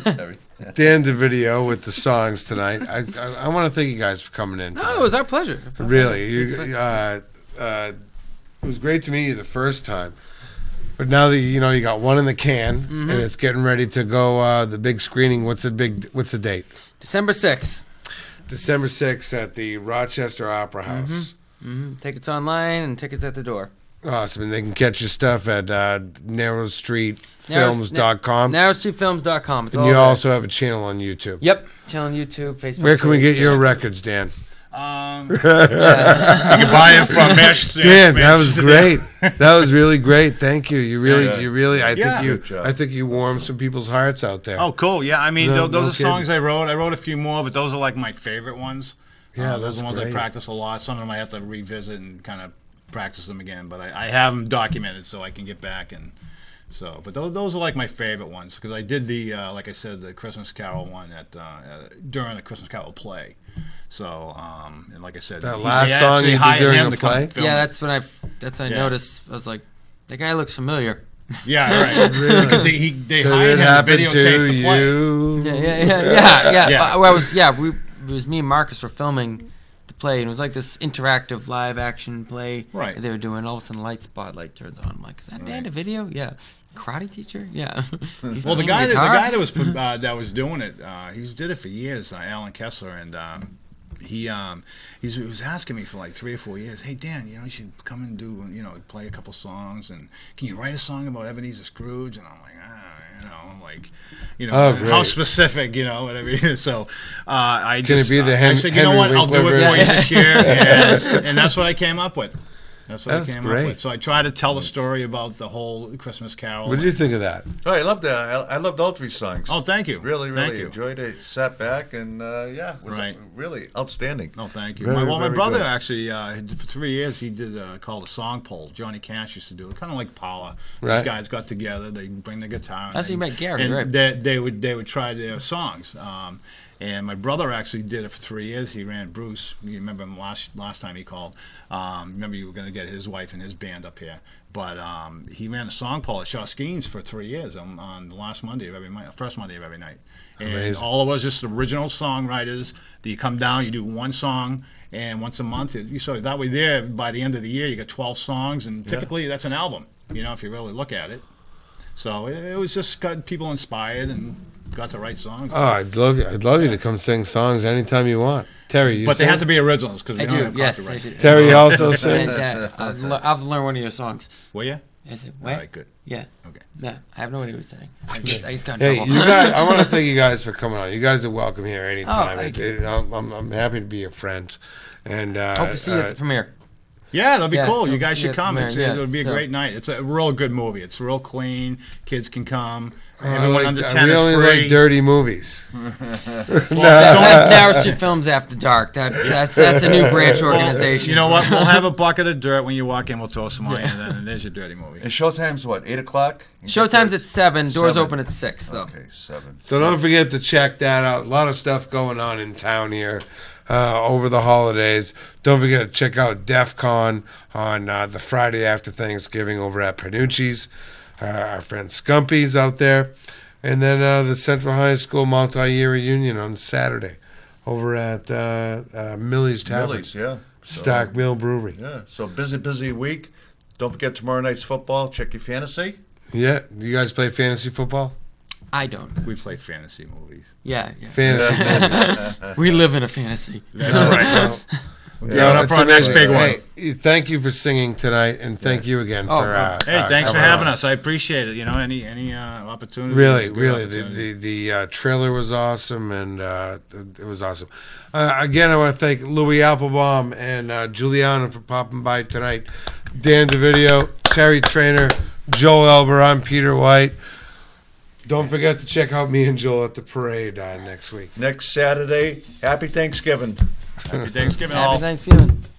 Dan Dovidio with the songs tonight. I I, I want to thank you guys for coming in. Oh, it was our pleasure. Really, you, uh, uh, it was great to meet you the first time. But now that you know you got one in the can, Mhm. and it's getting ready to go uh, the big screening. What's the big? What's the date? December sixth. December sixth at the Rochester Opera House. Mm-hmm. Tickets online and tickets at the door. Awesome, and they can catch your stuff at uh, narrow street films dot com. narrow street films dot com. It's And all you there. also have a channel on YouTube. Yep, channel on YouTube, Facebook. Where can we page. get your records, Dan? Um, you can buy it from Mesh. Dan, that was great. That was really great. Thank you. You really, Yeah. you really. I Yeah. think you. Good job. I think you warmed some people's hearts out there. Oh, cool. Yeah, I mean, No- tho- those no are songs kidding. I wrote. I wrote a few more, but those are like my favorite ones. Yeah, uh, those that's are the ones great. I practice a lot. Some of them I have to revisit and kind of practice them again, but I, I have them documented so I can get back and so. But those those are like my favorite ones because I did the uh, like I said the Christmas Carol one at uh, uh, during the Christmas Carol play. So um, and like I said, That he- last they song actually you did hired during him the to come play? film Yeah, it. that's when I. That's when I Yeah. noticed. I was like, that guy looks familiar. Yeah, right. Really? Because he, he they Did hired it him to happen videotape to the play. you? Yeah, yeah, yeah, yeah, yeah. Yeah. Uh, well, I was, yeah, we, it was me and Marcus were filming the play, and it was like this interactive live action play Right. that they were doing. All of a sudden, the light spotlight turns on. I'm like, is that Dan Dovidio? Yeah. Karate teacher? Yeah. He's Well, the playing guy, that, the guitar? guy that was uh, that was doing it, uh, he's did it for years. Uh, Alan Kessler, and um, he um, he's, he was asking me for like three or four years. Hey Dan, you know you should come and do you know play a couple songs, and can you write a song about Ebenezer Scrooge? And I'm like, ah, you know, like, you know, Oh, how great. specific, you know what I mean? So uh, I Can it just be the uh, I Hen- said, you know Henry what, I'll do Winkler it for you version? this year, and, and that's what I came up with. That's what That's I came great. up with. So I try to tell the story about the whole Christmas Carol. What did you think of that? Oh, I loved that. I, I loved all three songs. Oh, thank you. Really, really Thank you. enjoyed it. Sat back and uh, yeah, it was Right. really outstanding. Oh, thank you. Very, my, well, my very brother good. actually, uh, he did- for three years, he did uh, called a song poll. Johnny Cash used to do it, kind of like Paula. Right. These guys got together, they bring the guitar. and That's how you they- met Gary, and right? They, they would they would try their songs. Um, and my brother actually did it for three years. He ran Bruce. You remember him last last time he called. Um, remember you were going to get his wife and his band up here. But um, he ran a song poll at Shoskene's for three years on, on the last Monday of every night, first Monday of every night. And Amazing. all of us just original songwriters. You come down, you do one song, and once a month, it- you so that way there by the end of the year you got twelve songs, and Yeah. typically that's an album. You know, if you really look at it. So it, it was just got people inspired and got to write songs. Oh, I'd love you. I'd love you to come sing songs anytime you want. Terry, you but they sing? have to be originals because we I don't do, have yes, copyright. I do. Terry also sings? Yeah, yeah. I'll, le- I'll have to learn one of your songs. Will you? Is it? All Wait. right, good. Yeah. Okay. Yeah, I have no idea what he's saying. I just, I just got in Hey, trouble. you guys, I want to thank you guys for coming on. You guys are welcome here anytime. Oh, thank It- it- I'm, I'm, I'm happy to be your friend. And uh, Hope to see you uh, at the premiere. Yeah, that'll be Yes, cool. You hope to guys see should you at the come. premiere, It's, yeah, it'll be a so- great night. It's a real good movie. It's real clean. Kids can come. Uh, Everyone like- under uh, ten we is only free. like dirty movies. Well, that's, that's Narrow Street Films After Dark. That's that's that's a new branch organization. You know what? We'll have a bucket of dirt when you walk in. We'll throw some on you, and then and there's your dirty movie. And showtime's what? Eight o'clock. Showtime's at seven. Doors Seven. open at six, though. Okay, seven. So don't forget to check that out. A lot of stuff going on in town here uh, over the holidays. Don't forget to check out DEF CON on uh, the Friday after Thanksgiving over at Panucci's. Uh, our friend Scumpy's out there. And then uh, the Central High School multi-year reunion on Saturday over at uh, uh, Millie's Tavern. Millie's, yeah. So- Stock Mill Brewery. Yeah. So busy, busy week. Don't forget tomorrow night's football. Check your fantasy. Yeah. You guys play fantasy football? I don't. We play fantasy movies. Yeah. yeah. Fantasy movies. We live in a fantasy. That's right. Well, We're gearing up it's for our next big one. Hey, thank you for singing tonight, and thank you again Oh, for. Uh, Hey, uh, thanks for coming having on. us. I appreciate it. You know, any any uh, opportunity. Really, is a good really, the opportunity. the, the uh, trailer was awesome, and uh, it was awesome. Uh, again, I want to thank Louis Applebaum and uh, Julianna for popping by tonight. Dan Dovidio, Terry Traynor, Joel Elber. I'm Peter White. Don't forget to check out me and Joel at the parade uh, next week. Next Saturday. Happy Thanksgiving. Happy Thanksgiving, Happy all. Thanksgiving.